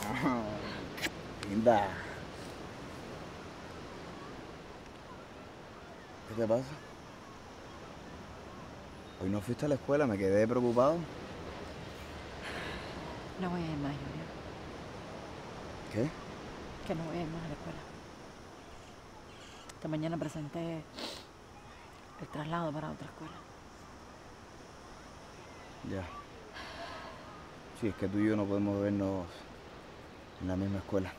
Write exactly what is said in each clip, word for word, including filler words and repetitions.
Linda. ¿Qué te pasa? Hoy no fuiste a la escuela, me quedé preocupado. No voy a ir más, Junior. ¿Qué? Que no voy a ir más a la escuela. Esta mañana presenté el traslado para otra escuela. Ya. Sí, es que tú y yo no podemos vernos en la misma escuela.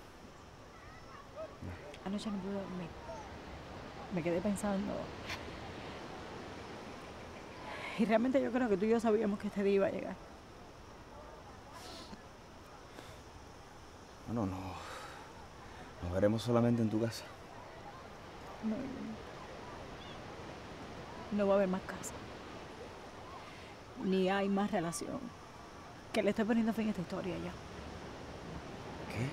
No. Anoche no pude dormir. Me quedé pensando. Y realmente yo creo que tú y yo sabíamos que este día iba a llegar. No, no. Nos veremos solamente en tu casa. No, no va a haber más casa. Ni hay más relación. Que le estoy poniendo fin a esta historia ya. ¿Qué?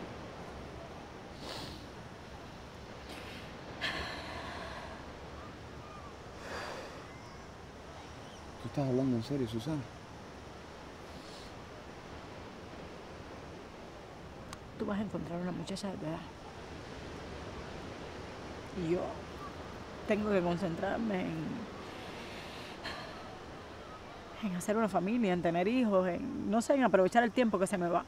¿Tú estás hablando en serio, Susana? Tú vas a encontrar una muchacha de tu edad. Y yo tengo que concentrarme en, en hacer una familia, en tener hijos, en, no sé, en aprovechar el tiempo que se me va.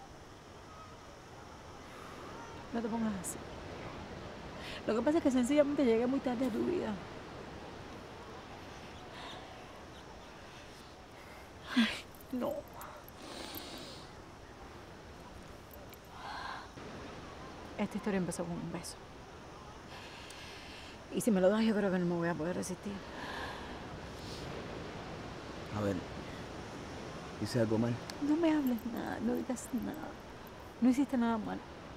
No te pongas así. Lo que pasa es que sencillamente llegué muy tarde a tu vida. Ay, no. Esta historia empezó con un beso. Y si me lo das, yo creo que no me voy a poder resistir. A ver, ¿hice algo mal? No me hables nada, no digas nada. No hiciste nada mal.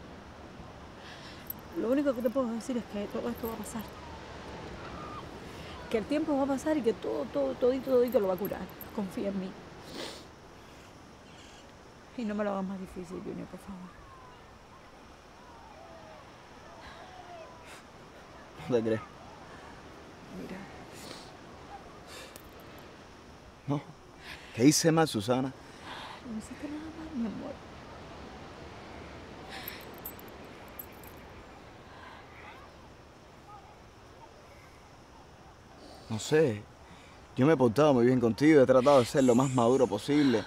Lo único que te puedo decir es que todo esto va a pasar. Que el tiempo va a pasar y que todo, todo, todito, todito lo va a curar. Confía en mí. Y no me lo hagas más difícil, Junior, por favor. No te crees. Mira. No. ¿Qué hice mal, Susana? No hiciste nada mal, mi amor. No sé. Yo me he portado muy bien contigo, he tratado de ser lo más maduro posible.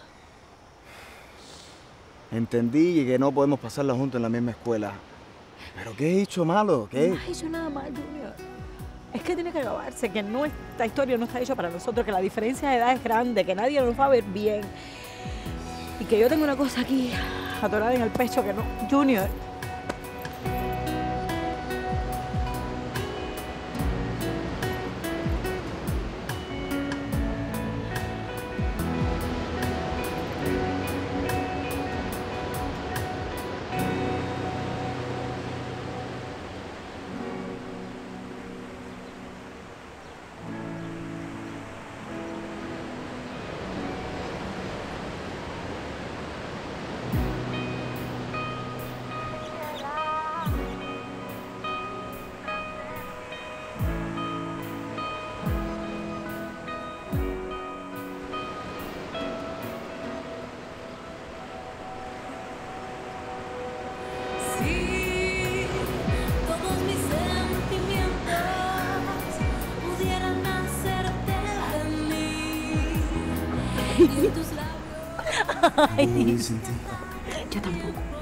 Entendí que no podemos pasarla juntos en la misma escuela. ¿Pero qué he hecho malo? ¿Qué? No has hecho nada mal, Junior. Es que tiene que acabarse, que no, esta historia no está hecha para nosotros, que la diferencia de edad es grande, que nadie nos va a ver bien. Y que yo tengo una cosa aquí atorada en el pecho que no... Junior. Ay. No, yo tampoco.